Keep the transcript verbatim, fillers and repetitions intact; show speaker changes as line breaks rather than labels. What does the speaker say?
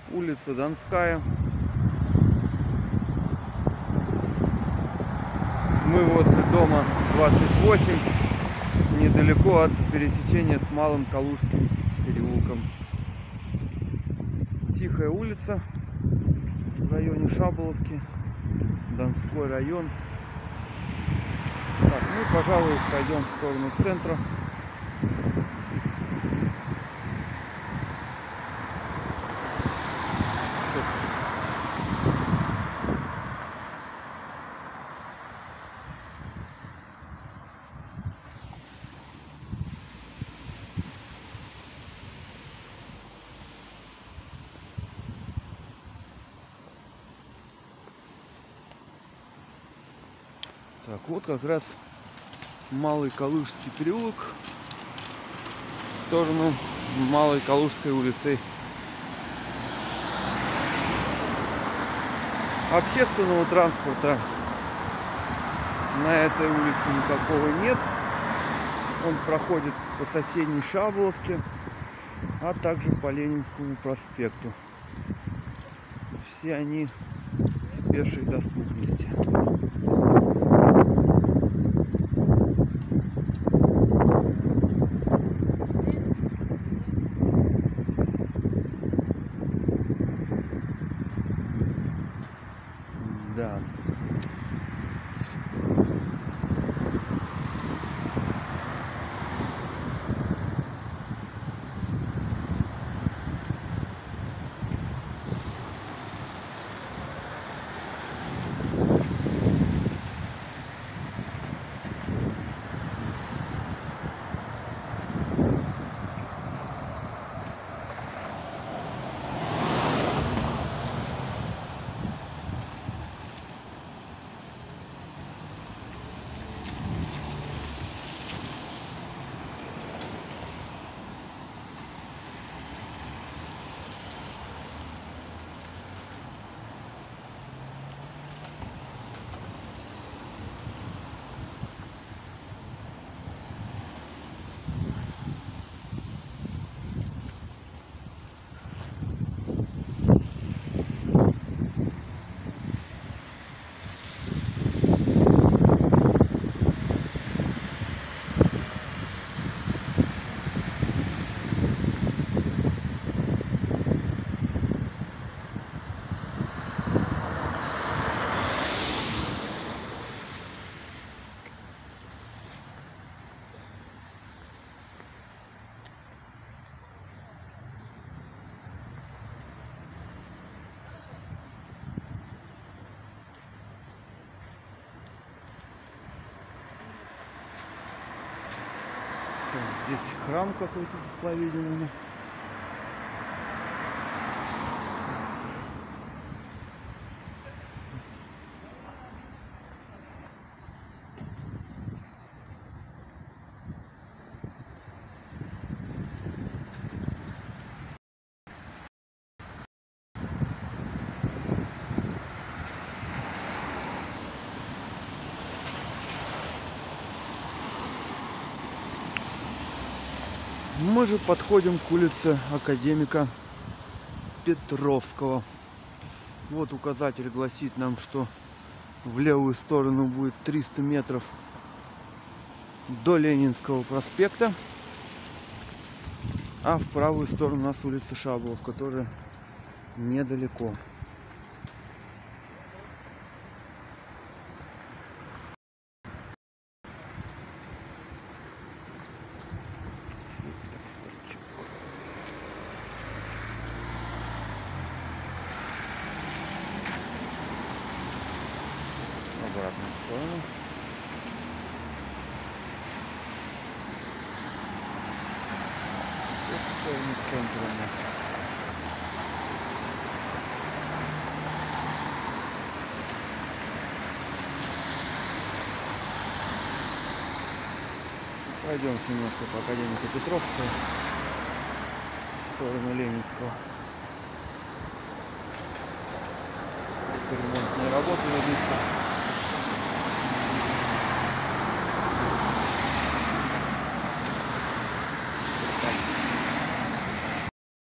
улица Донская. Мы возле дома двадцать восемь, недалеко от пересечения с Малым Калужским переулком. Тихая улица в районе Шаболовки, Донской район. Так, мы, пожалуй, пойдем в сторону центра. Так, вот как раз Малый Калужский переулок в сторону Малой Калужской улицы. Общественного транспорта на этой улице никакого нет. Он проходит по соседней Шаболовке, а также по Ленинскому проспекту. Все они в пешей доступности. Да. Здесь храм какой-то, по-видимому. Мы же подходим к улице Академика Петровского. Вот указатель гласит нам, что в левую сторону будет триста метров до Ленинского проспекта, а в правую сторону у нас улица Шаболовка, тоже недалеко. Обратную сторону. Вот в сторону центра у нас. Пройдемся немножко по Академику Петровского в сторону Ленинского. Ремонтные работы ведутся.